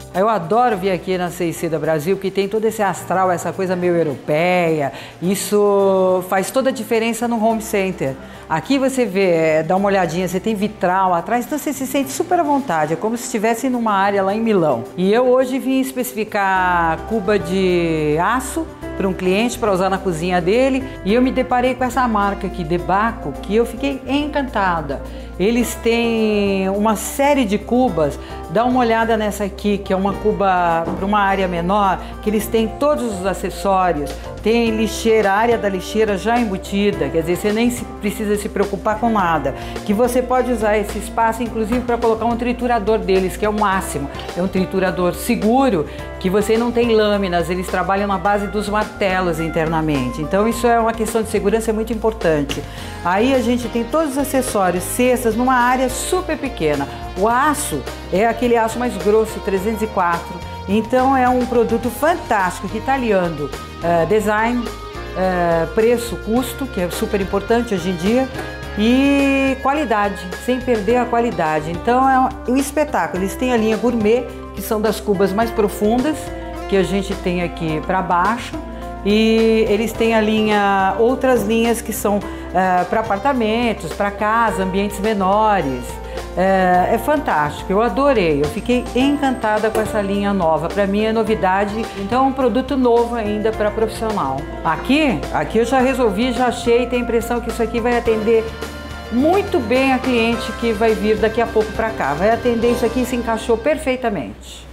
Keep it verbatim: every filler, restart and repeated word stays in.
Eu adoro vir aqui na C e C da Brasil, porque tem todo esse astral, essa coisa meio europeia. Isso faz toda a diferença no home center. Aqui você vê, dá uma olhadinha, você tem vitral atrás, então você se sente super à vontade. É como se estivesse numa área lá em Milão. E eu hoje vim especificar cuba de aço para um cliente para usar na cozinha dele, e eu me deparei com essa marca aqui, Debaco, que eu fiquei encantada. Eles têm uma série de cubas, dá uma olhada nessa aqui, que é uma cuba para uma área menor, que eles têm todos os acessórios, tem lixeira, a área da lixeira já embutida, quer dizer, você nem se, precisa se preocupar com nada, que você pode usar esse espaço, inclusive, para colocar um triturador deles, que é o máximo, é um triturador seguro, que você não tem lâminas, eles trabalham na base dos martelos internamente, então isso é uma questão de segurança muito importante. Aí a gente tem todos os acessórios, cestas, numa área super pequena. O aço é aquele aço mais grosso, trezentos e quatro, então é um produto fantástico que está aliando uh, design, uh, preço, custo, que é super importante hoje em dia, e qualidade, sem perder a qualidade. Então é um espetáculo. Eles têm a linha gourmet, que são das cubas mais profundas, que a gente tem aqui para baixo, e eles têm a linha, outras linhas que são uh, para apartamentos, para casa, ambientes menores. É, é fantástico, eu adorei, eu fiquei encantada com essa linha nova. Para mim é novidade, então é um produto novo ainda para profissional. Aqui, aqui eu já resolvi, já achei, tenho a impressão que isso aqui vai atender muito bem a cliente que vai vir daqui a pouco para cá. Vai atender, isso aqui se encaixou perfeitamente.